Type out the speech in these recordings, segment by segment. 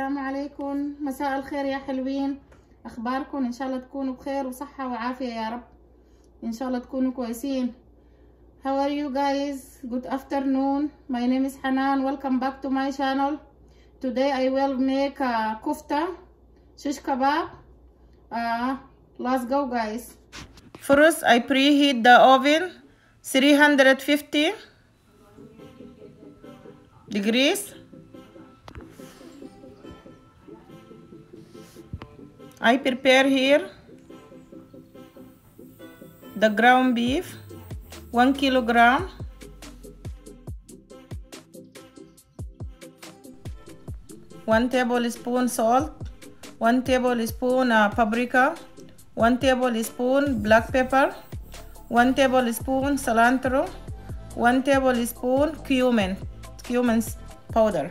السلام عليكم، مساء الخير يا حلوين. اخباركم؟ ان شاء الله تكونوا بخير وصحة وعافية يا رب. ان شاء الله تكونوا كويسين. How are you guys? Good afternoon. My name is Hanan. Welcome back to my channel. Today I will make a kofta, shish kebab. Let's go guys. First I preheat the oven 350 degrees. I prepare here the ground beef 1 kilogram, 1 tablespoon salt, 1 tablespoon paprika, 1 tablespoon black pepper, 1 tablespoon cilantro, 1 tablespoon cumin powder.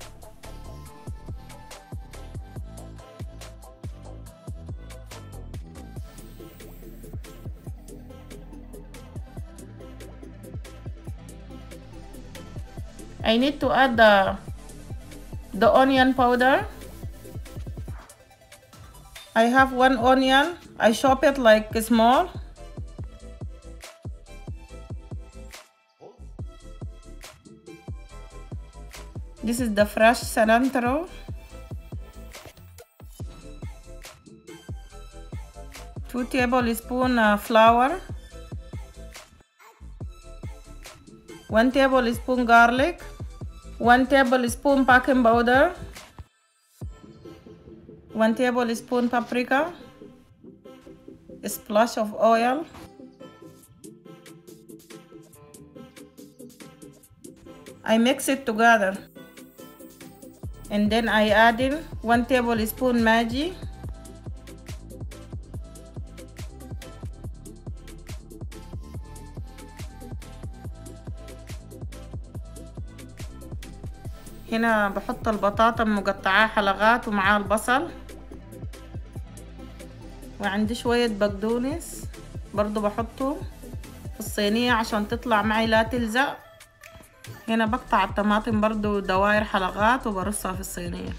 I need to add the onion powder. I have 1 onion. I chop it like small. This is the fresh cilantro. 2 tablespoons flour. 1 tablespoon garlic. 1 tablespoon baking powder, 1 tablespoon paprika, a splash of oil, I mix it together, and then I add in 1 tablespoon Maggi, هنا بحط البطاطا مقطعاه حلقات ومعاه البصل، وعندي شوية بقدونس برضو بحطه في الصينية عشان تطلع معي لا تلزق. هنا بقطع الطماطم برضو دوائر حلقات وبرصها في الصينية.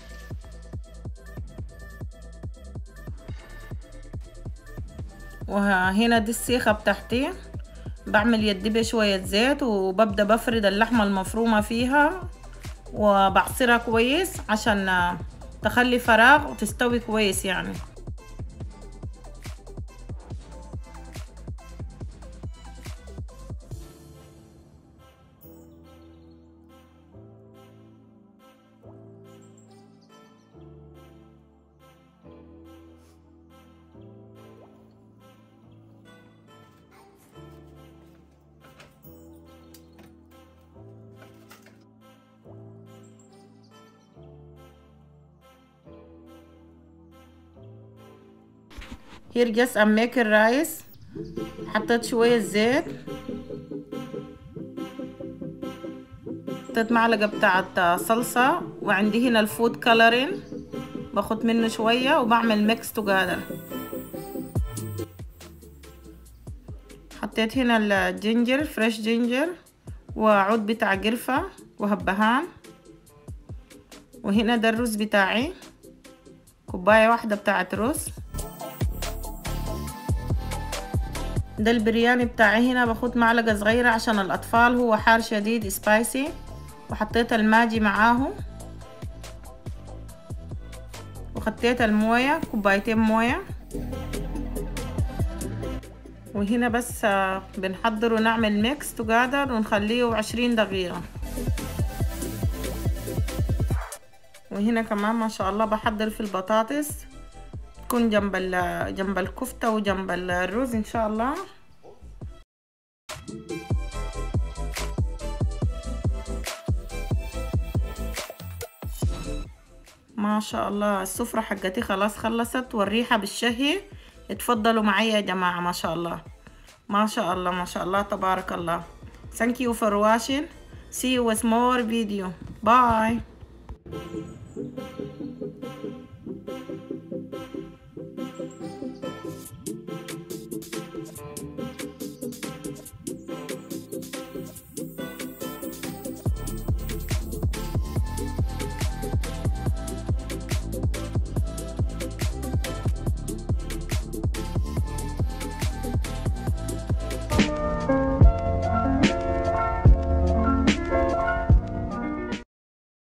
وهنا دي السيخة بتاعتي، بعمل يدي بشوية زيت وببدأ بفرد اللحمة المفرومة فيها وبعصرها كويس عشان تخلي فراغ وتستوي كويس يعني. Here just I'm making rice. حطيت شوية زيت، حطيت معلقة بتاعت صلصة، وعندي هنا الفود كولرين باخد منه شوية وبعمل ميكس توجذر. حطيت هنا الجينجر فريش جينجر وعود بتاع قرفة وهبهان، وهنا ده الرز بتاعي، كوباية واحدة بتاعت رز. ده البرياني بتاعي، هنا باخد معلقة صغيرة عشان الأطفال، هو حار شديد سبايسي، وحطيت الماجي معاه، وخطيت الموية كوبايتين موية. وهنا بس بنحضر ونعمل ميكس توجذر ونخليه 20 دقيقة. وهنا كمان ما شاء الله بحضر في البطاطس تكون جنب الكفتة وجنب الرز ان شاء الله. ما شاء الله السفرة حقتي خلاص خلصت والريحة بالشهي. اتفضلوا معي يا جماعة. ما شاء الله ما شاء الله ما شاء الله تبارك الله. Thank you for watching. See you with more video. Bye.